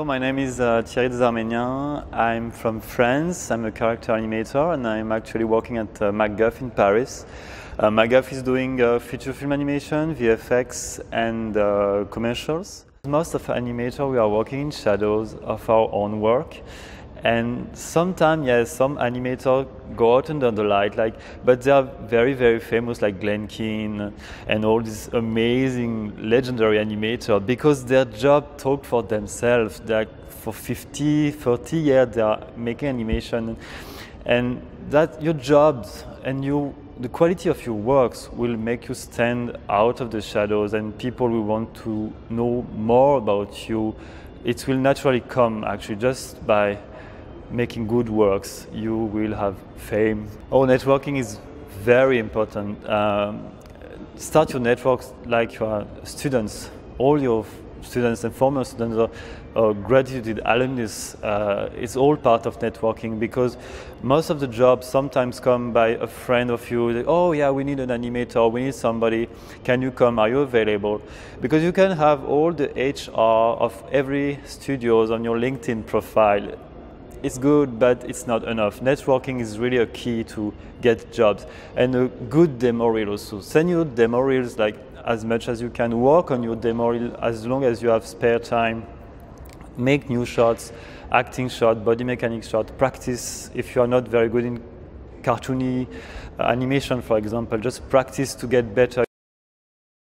Hello, my name is Thierry Desarméniens. I'm from France. I'm a character animator and I'm actually working at MacGuff in Paris. MacGuff is doing feature film animation, VFX and commercials. Most of animators, we are working in shadows of our own work. And sometimes, yes, some animators go out under the light, but they are very, very famous, like Glen Keane and all these amazing, legendary animators, because their job talk for themselves. For 50, 30 years, they are making animation, and that your jobs and the quality of your works will make you stand out of the shadows, and people will want to know more about you. It will naturally come, actually, just by making good works, you will have fame. Networking is very important. Start your networks like you are students. All your students and former students or graduated alumnus, it's all part of networking, because most of the jobs sometimes come by a friend of you. Like, oh yeah, we need an animator, we need somebody, can you come, are you available? Because you can have all the HR of every studios on your LinkedIn profile. It's good, but it's not enough. Networking is really a key to get jobs. And a good demo reel also. Send your demo reels as much as you can. Work on your demo reel as long as you have spare time. Make new shots, acting shot, body mechanics shot. Practice if you are not very good in cartoony animation, for example. Just practice to get better.